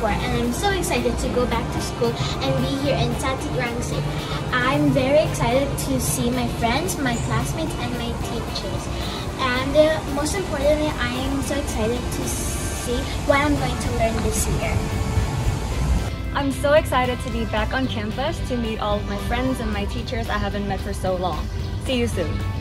before, and I'm so excited to go back to school and be here in Satit, Rangsit. I'm very excited to see my friends, my classmates, and my teachers. And most importantly, I am so excited to see what I'm going to learn this year. I'm so excited to be back on campus to meet all of my friends and my teachers I haven't met for so long. See you soon.